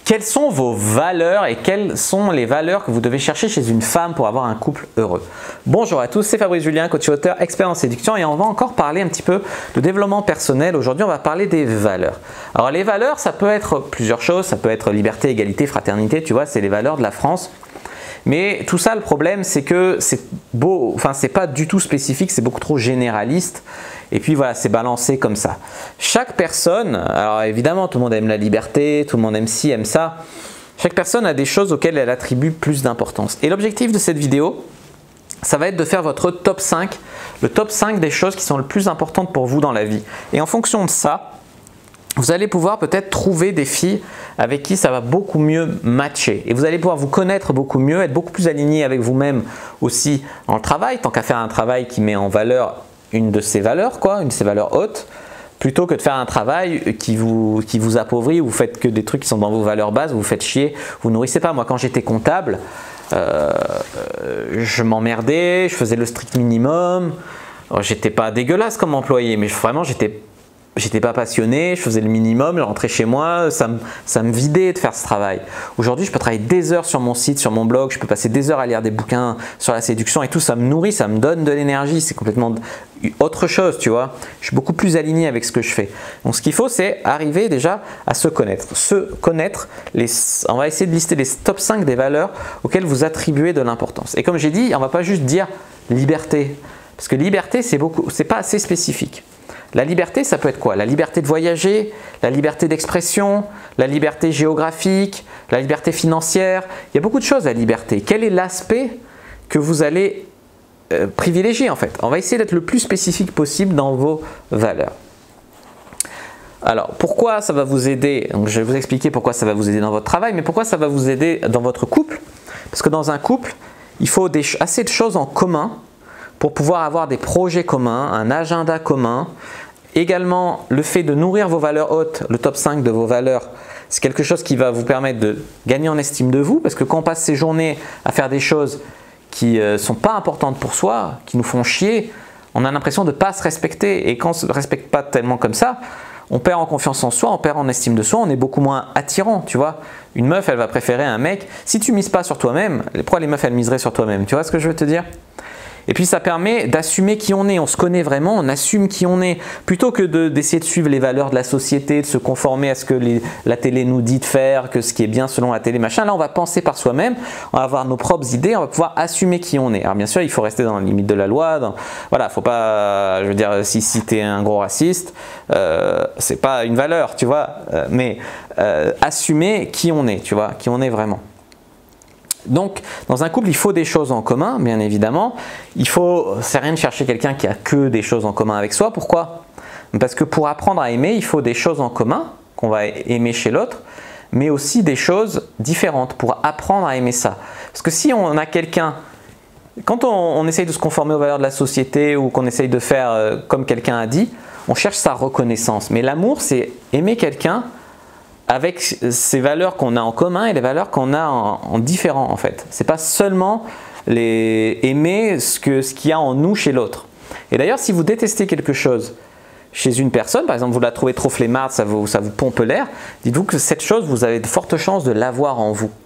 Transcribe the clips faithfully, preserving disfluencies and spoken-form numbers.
Quelles sont vos valeurs et quelles sont les valeurs que vous devez chercher chez une femme pour avoir un couple heureux? Bonjour à tous, c'est Fabrice Julien, coach auteur, expert en séduction et on va encore parler un petit peu de développement personnel. Aujourd'hui, on va parler des valeurs. Alors les valeurs, ça peut être plusieurs choses, ça peut être liberté, égalité, fraternité, tu vois, c'est les valeurs de la France. Mais tout ça, le problème, c'est que c'est beau, enfin, c'est pas du tout spécifique, c'est beaucoup trop généraliste. Et puis voilà, c'est balancé comme ça. Chaque personne, alors évidemment, tout le monde aime la liberté, tout le monde aime ci, aime ça. Chaque personne a des choses auxquelles elle attribue plus d'importance. Et l'objectif de cette vidéo, ça va être de faire votre top cinq, le top cinq des choses qui sont le plus importantes pour vous dans la vie. Et en fonction de ça, vous allez pouvoir peut-être trouver des filles avec qui ça va beaucoup mieux matcher. Et vous allez pouvoir vous connaître beaucoup mieux, être beaucoup plus aligné avec vous-même aussi dans le travail, tant qu'à faire un travail qui met en valeur une de ses valeurs, quoi, une de ses valeurs hautes, plutôt que de faire un travail qui vous, qui vous appauvrit, où vous faites que des trucs qui sont dans vos valeurs bases, vous vous faites chier, vous nourrissez pas. Moi, quand j'étais comptable, euh, je m'emmerdais, je faisais le strict minimum. J'étais pas dégueulasse comme employé, mais vraiment, j'étais J'étais pas passionné, je faisais le minimum, je rentrais chez moi, ça me, ça me vidait de faire ce travail. Aujourd'hui, je peux travailler des heures sur mon site, sur mon blog, je peux passer des heures à lire des bouquins sur la séduction et tout, ça me nourrit, ça me donne de l'énergie, c'est complètement autre chose, tu vois. Je suis beaucoup plus aligné avec ce que je fais. Donc, ce qu'il faut, c'est arriver déjà à se connaître. Se connaître, les, on va essayer de lister les top cinq des valeurs auxquelles vous attribuez de l'importance. Et comme j'ai dit, on ne va pas juste dire liberté, parce que liberté, c'est beaucoup, c'est pas assez spécifique. La liberté, ça peut être quoi? La liberté de voyager, la liberté d'expression, la liberté géographique, la liberté financière. Il y a beaucoup de choses à la liberté. Quel est l'aspect que vous allez euh, privilégier en fait? On va essayer d'être le plus spécifique possible dans vos valeurs. Alors, pourquoi ça va vous aider? Donc, je vais vous expliquer pourquoi ça va vous aider dans votre travail, mais pourquoi ça va vous aider dans votre couple? Parce que dans un couple, il faut des, assez de choses en commun pour pouvoir avoir des projets communs, un agenda commun. Également, le fait de nourrir vos valeurs hautes, le top cinq de vos valeurs, c'est quelque chose qui va vous permettre de gagner en estime de vous, parce que quand on passe ses journées à faire des choses qui ne sont pas importantes pour soi, qui nous font chier, on a l'impression de ne pas se respecter. Et quand on ne se respecte pas tellement comme ça, on perd en confiance en soi, on perd en estime de soi, on est beaucoup moins attirant, tu vois. Une meuf, elle va préférer un mec. Si tu ne mises pas sur toi-même, pourquoi les meufs, elles miseraient sur toi-même? Tu vois ce que je veux te dire? Et puis ça permet d'assumer qui on est, on se connaît vraiment, on assume qui on est. Plutôt que de, d'essayer de suivre les valeurs de la société, de se conformer à ce que les, la télé nous dit de faire, que ce qui est bien selon la télé, machin. Là, on va penser par soi-même, on va avoir nos propres idées, on va pouvoir assumer qui on est. Alors bien sûr, il faut rester dans les limites de la loi. Dans, voilà, faut pas, je veux dire, si, si tu es un gros raciste, euh, c'est pas une valeur, tu vois. Euh, mais euh, assumer qui on est, tu vois, qui on est vraiment. Donc, dans un couple, il faut des choses en commun, bien évidemment. Il faut, c'est rien de chercher quelqu'un qui a que des choses en commun avec soi. Pourquoi? Parce que pour apprendre à aimer, il faut des choses en commun qu'on va aimer chez l'autre, mais aussi des choses différentes pour apprendre à aimer ça. Parce que si on a quelqu'un, quand on, on essaye de se conformer aux valeurs de la société ou qu'on essaye de faire euh, comme quelqu'un a dit, on cherche sa reconnaissance. Mais l'amour, c'est aimer quelqu'un avec ces valeurs qu'on a en commun et les valeurs qu'on a en, en différent en fait. C'est pas seulement les aimer ce que ce qu'il y a en nous chez l'autre. Et d'ailleurs, si vous détestez quelque chose chez une personne, par exemple vous la trouvez trop flemmarde, ça vous, ça vous pompe l'air, dites-vous que cette chose, vous avez de fortes chances de l'avoir en vous.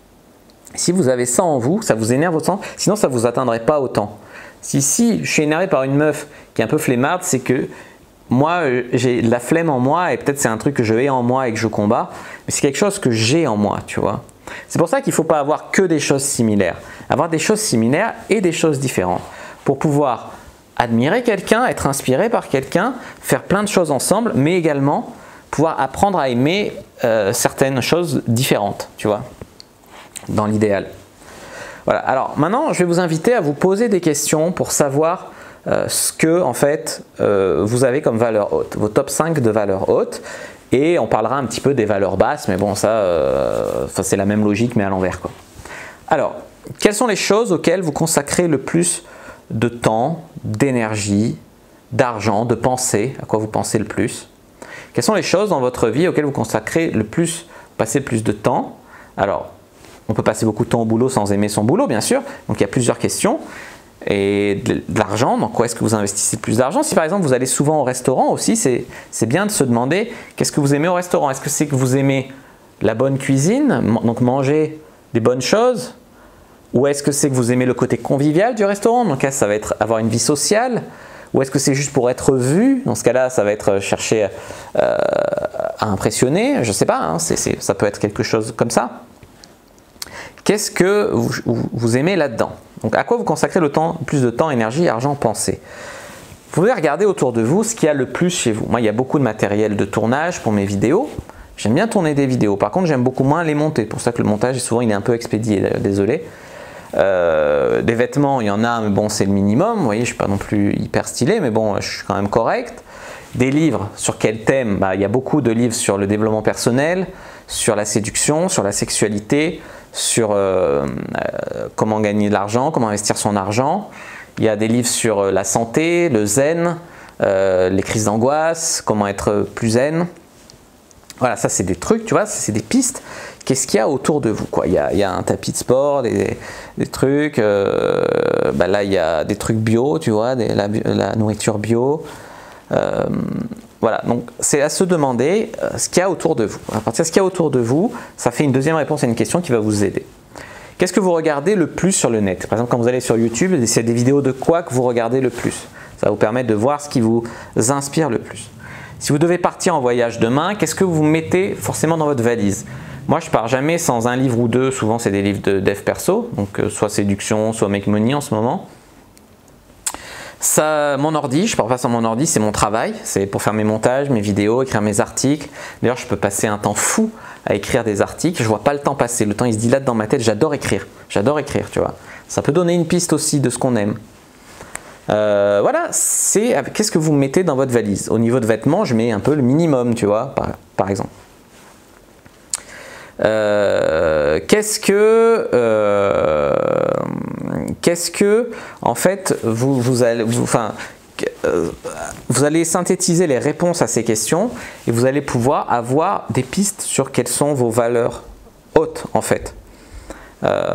Si vous avez ça en vous, ça vous énerve autant, sinon ça ne vous atteindrait pas autant. Si, si je suis énervé par une meuf qui est un peu flemmarde, c'est que moi, j'ai de la flemme en moi et peut-être c'est un truc que je hais en moi et que je combats, mais c'est quelque chose que j'ai en moi, tu vois. C'est pour ça qu'il ne faut pas avoir que des choses similaires. Avoir des choses similaires et des choses différentes pour pouvoir admirer quelqu'un, être inspiré par quelqu'un, faire plein de choses ensemble, mais également pouvoir apprendre à aimer euh, certaines choses différentes, tu vois, dans l'idéal. Voilà. Alors maintenant, je vais vous inviter à vous poser des questions pour savoir Euh, ce que en fait euh, vous avez comme valeur haute, vos top cinq de valeurs hautes, et on parlera un petit peu des valeurs basses, mais bon ça, euh, ça c'est la même logique mais à l'envers quoi. Alors, quelles sont les choses auxquelles vous consacrez le plus de temps, d'énergie, d'argent, de pensée, à quoi vous pensez le plus? Quelles sont les choses dans votre vie auxquelles vous consacrez le plus, passez le plus de temps? Alors, on peut passer beaucoup de temps au boulot sans aimer son boulot bien sûr, donc il y a plusieurs questions. Et de l'argent, dans quoi est-ce que vous investissez plus d'argent? Si par exemple vous allez souvent au restaurant aussi, c'est bien de se demander qu'est-ce que vous aimez au restaurant. Est-ce que c'est que vous aimez la bonne cuisine, donc manger des bonnes choses? Ou est-ce que c'est que vous aimez le côté convivial du restaurant? Donc là, ça va être avoir une vie sociale. Ou est-ce que c'est juste pour être vu? Dans ce cas-là, ça va être chercher euh, à impressionner. Je ne sais pas, hein, c'est, c'est, ça peut être quelque chose comme ça. Qu'est-ce que vous, vous aimez là-dedans? Donc à quoi vous consacrez le temps, plus de temps, énergie, argent, pensée? Vous pouvez regarder autour de vous ce qu'il y a le plus chez vous. Moi, il y a beaucoup de matériel de tournage pour mes vidéos. J'aime bien tourner des vidéos. Par contre, j'aime beaucoup moins les monter. Pour ça que le montage, souvent, il est un peu expédié. Désolé. Euh, des vêtements, il y en a, mais bon, c'est le minimum. Vous voyez, je ne suis pas non plus hyper stylé, mais bon, je suis quand même correct. Des livres, sur quel thème? Bah, il y a beaucoup de livres sur le développement personnel, sur la séduction, sur la sexualité, sur euh, euh, comment gagner de l'argent, comment investir son argent. Il y a des livres sur la santé, le zen, euh, les crises d'angoisse, comment être plus zen. Voilà, ça c'est des trucs, tu vois, c'est des pistes. Qu'est-ce qu'il y a autour de vous, quoi? Il y a, il y a un tapis de sport, des, des trucs, euh, bah là il y a des trucs bio, tu vois, des, la, la nourriture bio. Euh, voilà, donc c'est à se demander euh, ce qu'il y a autour de vous. À partir de ce qu'il y a autour de vous, ça fait une deuxième réponse à une question qui va vous aider. Qu'est-ce que vous regardez le plus sur le net? Par exemple, quand vous allez sur YouTube, c'est des vidéos de quoi que vous regardez le plus. Ça va vous permettre de voir ce qui vous inspire le plus. Si vous devez partir en voyage demain, qu'est-ce que vous mettez forcément dans votre valise? Moi, je pars jamais sans un livre ou deux. Souvent, c'est des livres de dev perso, donc euh, soit séduction, soit make money en ce moment. Ça, mon ordi, je pars pas sans mon ordi, c'est mon travail. C'est pour faire mes montages, mes vidéos, écrire mes articles. D'ailleurs, je peux passer un temps fou à écrire des articles. Je vois pas le temps passer. Le temps, il se dilate dans ma tête. J'adore écrire. J'adore écrire, tu vois. Ça peut donner une piste aussi de ce qu'on aime. Euh, voilà, c'est qu'est-ce que vous mettez dans votre valise. Au niveau de vêtements, je mets un peu le minimum, tu vois, par, par exemple. Euh, qu'est-ce que, euh, qu'est-ce que, en fait, vous, vous allez, vous, enfin, euh, vous allez synthétiser les réponses à ces questions et vous allez pouvoir avoir des pistes sur quelles sont vos valeurs hautes, en fait. Euh,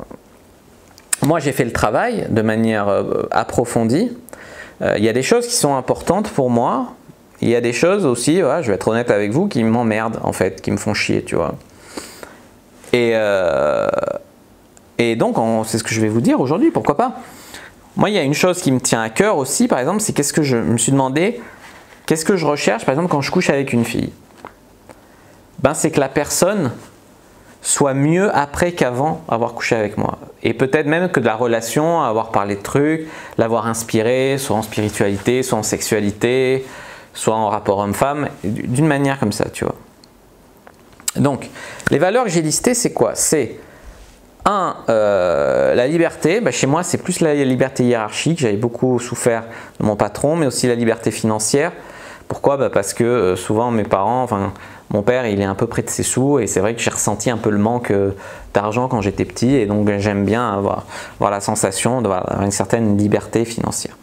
Moi, j'ai fait le travail de manière euh, approfondie. Euh, il y a des choses qui sont importantes pour moi. Il y a des choses aussi, voilà, je vais être honnête avec vous, qui m'emmerdent en fait, qui me font chier, tu vois. Et, euh, et donc, c'est ce que je vais vous dire aujourd'hui, pourquoi pas. Moi, il y a une chose qui me tient à cœur aussi, par exemple, c'est qu'est-ce que je me suis demandé, qu'est-ce que je recherche, par exemple, quand je couche avec une fille. Ben, c'est que la personne soit mieux après qu'avant avoir couché avec moi. Et peut-être même que de la relation, avoir parlé de trucs, l'avoir inspiré, soit en spiritualité, soit en sexualité, soit en rapport homme-femme, d'une manière comme ça, tu vois. Donc, les valeurs que j'ai listées, c'est quoi? C'est un, euh, la liberté. Ben, chez moi, c'est plus la liberté hiérarchique. J'avais beaucoup souffert de mon patron, mais aussi la liberté financière. Pourquoi? Ben, parce que euh, souvent, mes parents, enfin, mon père, il est un peu près de ses sous et c'est vrai que j'ai ressenti un peu le manque d'argent quand j'étais petit et donc j'aime bien avoir, avoir la sensation d'avoir une certaine liberté financière.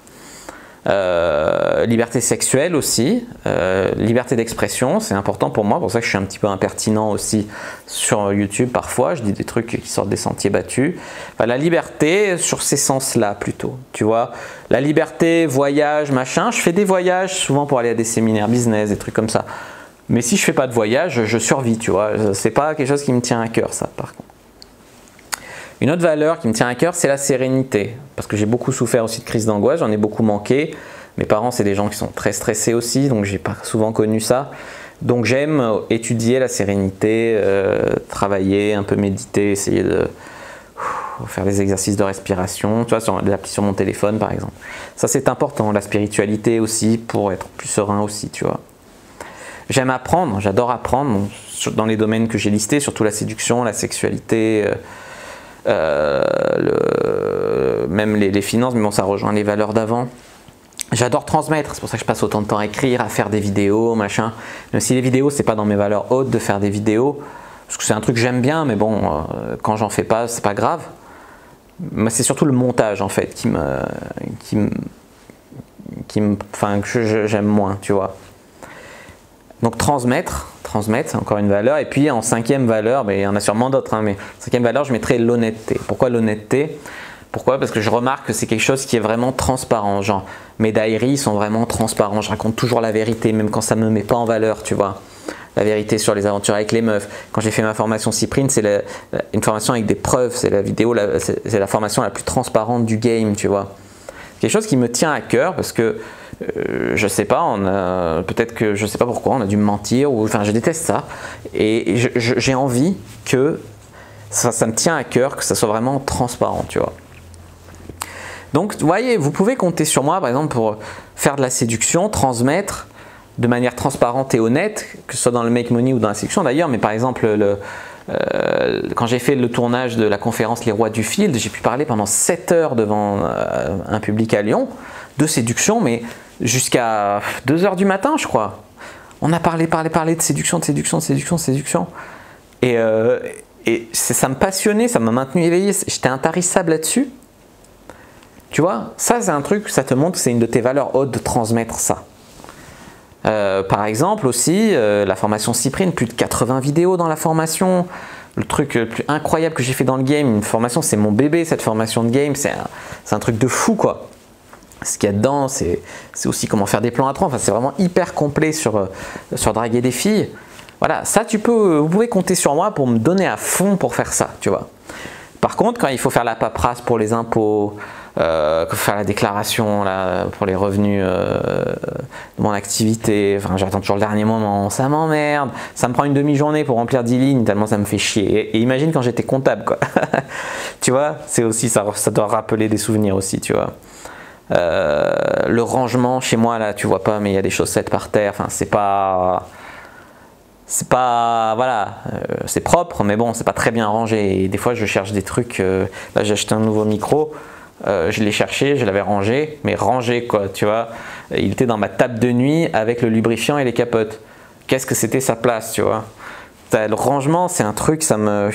Euh, liberté sexuelle aussi, euh, liberté d'expression, c'est important pour moi, pour ça que je suis un petit peu impertinent aussi sur YouTube parfois, je dis des trucs qui sortent des sentiers battus. Enfin, la liberté sur ces sens-là plutôt, tu vois, la liberté, voyage, machin, je fais des voyages souvent pour aller à des séminaires business, des trucs comme ça. Mais si je fais pas de voyage, je survis, tu vois. C'est pas quelque chose qui me tient à cœur, ça, par contre. Une autre valeur qui me tient à cœur, c'est la sérénité. Parce que j'ai beaucoup souffert aussi de crise d'angoisse, j'en ai beaucoup manqué. Mes parents, c'est des gens qui sont très stressés aussi, donc j'ai pas souvent connu ça. Donc j'aime étudier la sérénité, euh, travailler, un peu méditer, essayer de ouf, faire des exercices de respiration, tu vois, sur l'appli sur mon téléphone, par exemple. Ça, c'est important. La spiritualité aussi, pour être plus serein aussi, tu vois. J'aime apprendre, j'adore apprendre dans les domaines que j'ai listés, surtout la séduction, la sexualité, euh, le, même les, les finances, mais bon, ça rejoint les valeurs d'avant. J'adore transmettre, c'est pour ça que je passe autant de temps à écrire, à faire des vidéos, machin. Même si les vidéos, c'est pas dans mes valeurs hautes de faire des vidéos, parce que c'est un truc que j'aime bien, mais bon, euh, quand j'en fais pas, c'est pas grave. Mais c'est surtout le montage en fait qui me, qui me, qui me, enfin que j'aime moins, tu vois. Donc transmettre, transmettre, c'est encore une valeur. Et puis en cinquième valeur, ben, il y en a sûrement d'autres, hein, mais cinquième valeur, je mettrais l'honnêteté. Pourquoi l'honnêteté? Pourquoi? Parce que je remarque que c'est quelque chose qui est vraiment transparent. Genre, mes diaries sont vraiment transparents. Je raconte toujours la vérité, même quand ça ne me met pas en valeur, tu vois. la vérité sur les aventures avec les meufs. Quand j'ai fait ma formation Cyprine, c'est une formation avec des preuves, c'est la vidéo, c'est la formation la plus transparente du game, tu vois. Quelque chose qui me tient à cœur parce que euh, je sais pas, on a peut-être que je sais pas pourquoi on a dû me mentir ou enfin je déteste ça et, et j'ai envie que ça, ça me tient à cœur que ça soit vraiment transparent, tu vois. Donc vous voyez, vous pouvez compter sur moi par exemple pour faire de la séduction, transmettre de manière transparente et honnête, que ce soit dans le make money ou dans la séduction d'ailleurs, mais par exemple le Euh, quand j'ai fait le tournage de la conférence Les Rois du Field, j'ai pu parler pendant sept heures devant euh, un public à Lyon de séduction, mais jusqu'à deux heures du matin, je crois. On a parlé, parlé, parlé de séduction, de séduction, de séduction, de séduction. Et, euh, et ça me passionnait, ça m'a maintenu éveillé, j'étais intarissable là-dessus. Tu vois, ça c'est un truc, ça te montre que c'est une de tes valeurs hautes de transmettre ça. Euh, par exemple aussi, euh, la formation Cyprine, plus de quatre-vingts vidéos dans la formation. Le truc le plus incroyable que j'ai fait dans le game, une formation, c'est mon bébé, cette formation de game, c'est un, un truc de fou quoi. Ce qu'il y a dedans, c'est aussi comment faire des plans à trois, enfin, c'est vraiment hyper complet sur, sur draguer des filles. Voilà, ça tu peux, vous pouvez compter sur moi pour me donner à fond pour faire ça, tu vois. Par contre, quand il faut faire la paperasse pour les impôts, Euh, faire la déclaration là, pour les revenus euh, de mon activité, enfin j'attends toujours le dernier moment, ça m'emmerde, ça me prend une demi-journée pour remplir dix lignes tellement ça me fait chier. Et, et imagine quand j'étais comptable quoi. Tu vois, c'est aussi ça, ça doit rappeler des souvenirs aussi, tu vois. Euh, le rangement chez moi là, tu vois pas, mais il y a des chaussettes par terre, enfin c'est pas c'est pas, voilà, euh, c'est propre, mais bon, c'est pas très bien rangé. Et des fois je cherche des trucs, euh, là j'ai acheté un nouveau micro. Euh, je l'ai cherché, je l'avais rangé, mais rangé quoi, tu vois. Il était dans ma table de nuit avec le lubrifiant et les capotes. Qu'est-ce que c'était sa place, tu vois. Le rangement, c'est un truc, ça me...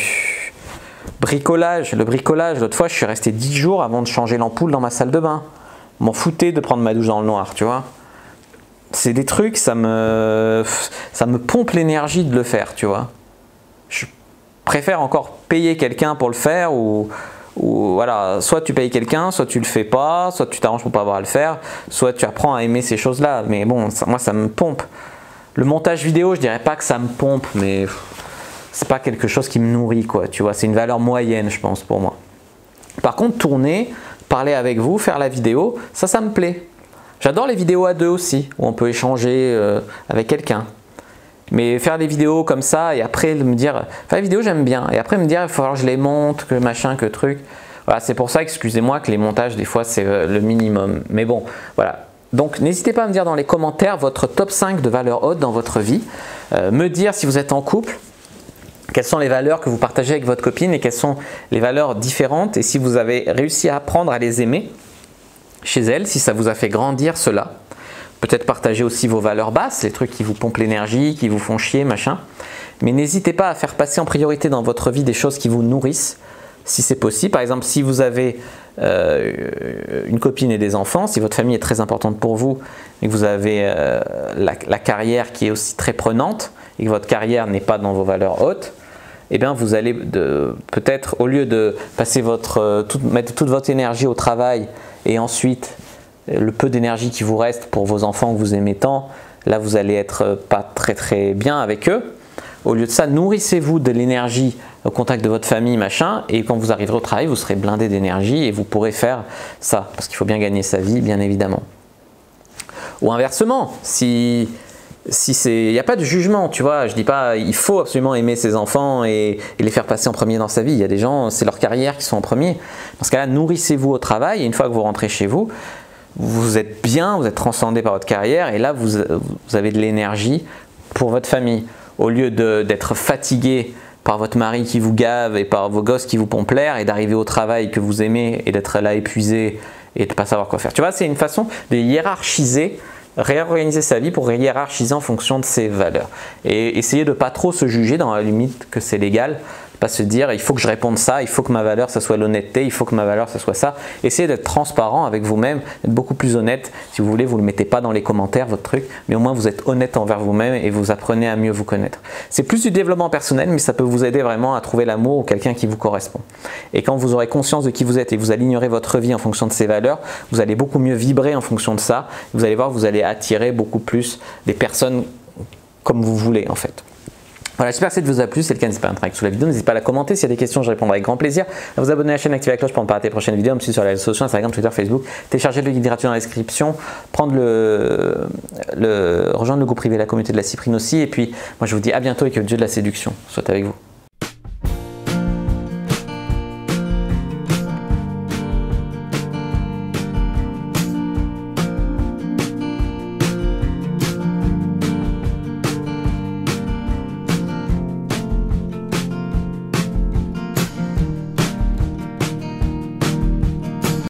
Bricolage, le bricolage, l'autre fois, je suis resté dix jours avant de changer l'ampoule dans ma salle de bain. M'en foutais de prendre ma douche dans le noir, tu vois. C'est des trucs, ça me, ça me pompe l'énergie de le faire, tu vois. Je préfère encore payer quelqu'un pour le faire ou... Ou voilà, soit tu payes quelqu'un, soit tu le fais pas, soit tu t'arranges pour pas avoir à le faire, soit tu apprends à aimer ces choses-là. Mais bon, ça, moi ça me pompe. Le montage vidéo, je dirais pas que ça me pompe, mais c'est pas quelque chose qui me nourrit quoi. Tu vois, c'est une valeur moyenne, je pense pour moi. Par contre, tourner, parler avec vous, faire la vidéo, ça, ça me plaît. J'adore les vidéos à deux aussi, où on peut échanger euh, avec quelqu'un. Mais faire des vidéos comme ça et après me dire, faire les vidéos j'aime bien, et après me dire il faut falloir que je les monte, que machin, que truc. Voilà, c'est pour ça, excusez-moi, que les montages des fois c'est le minimum. Mais bon, voilà. Donc n'hésitez pas à me dire dans les commentaires votre top cinq de valeurs hautes dans votre vie. Euh, me dire si vous êtes en couple, quelles sont les valeurs que vous partagez avec votre copine et quelles sont les valeurs différentes et si vous avez réussi à apprendre à les aimer chez elle, si ça vous a fait grandir cela. Peut-être partager aussi vos valeurs basses, les trucs qui vous pompent l'énergie, qui vous font chier, machin. Mais n'hésitez pas à faire passer en priorité dans votre vie des choses qui vous nourrissent, si c'est possible. Par exemple, si vous avez euh, une copine et des enfants, si votre famille est très importante pour vous et que vous avez euh, la, la carrière qui est aussi très prenante et que votre carrière n'est pas dans vos valeurs hautes, eh bien vous allez peut-être, au lieu de passer votre, tout, mettre toute votre énergie au travail et ensuite le peu d'énergie qui vous reste pour vos enfants que vous aimez tant, là vous allez être pas très très bien avec eux. Au lieu de ça, nourrissez-vous de l'énergie au contact de votre famille, machin, et quand vous arriverez au travail, vous serez blindé d'énergie et vous pourrez faire ça, parce qu'il faut bien gagner sa vie, bien évidemment. Ou inversement, si si c'est, il n'y a pas de jugement, tu vois, je dis pas il faut absolument aimer ses enfants et, et les faire passer en premier dans sa vie. Il y a des gens, c'est leur carrière qui sont en premier. Dans ce cas-là, nourrissez-vous au travail et une fois que vous rentrez chez vous, vous êtes bien, vous êtes transcendé par votre carrière et là vous, vous avez de l'énergie pour votre famille. Au lieu d'être fatigué par votre mari qui vous gave et par vos gosses qui vous pompent l'air et d'arriver au travail que vous aimez et d'être là épuisé et de ne pas savoir quoi faire. Tu vois, c'est une façon de hiérarchiser, réorganiser sa vie pour hiérarchiser en fonction de ses valeurs. Et essayer de ne pas trop se juger dans la limite que c'est légal. Pas se dire il faut que je réponde ça, il faut que ma valeur ça soit l'honnêteté, il faut que ma valeur ça soit ça. Essayez d'être transparent avec vous-même, d'être beaucoup plus honnête. Si vous voulez, vous ne le mettez pas dans les commentaires votre truc, mais au moins vous êtes honnête envers vous-même et vous apprenez à mieux vous connaître. C'est plus du développement personnel, mais ça peut vous aider vraiment à trouver l'amour ou quelqu'un qui vous correspond. Et quand vous aurez conscience de qui vous êtes et vous alignerez votre vie en fonction de ces valeurs, vous allez beaucoup mieux vibrer en fonction de ça. Vous allez voir, vous allez attirer beaucoup plus des personnes comme vous voulez en fait. Voilà, j'espère que ça vous a plu. Si c'est le cas, n'hésitez pas à interaction sous la vidéo. N'hésitez pas à la commenter. S'il y a des questions, je répondrai avec grand plaisir. À vous abonner à la chaîne, activer la cloche pour ne pas rater les prochaines vidéos. Me suivre sur les réseaux sociaux, Instagram, Twitter, Facebook. Télécharger le guide gratuit dans la description. Prendre le, le, rejoindre le groupe privé, la communauté de la Cyprine aussi. Et puis, moi, je vous dis à bientôt et que le Dieu de la séduction soit avec vous.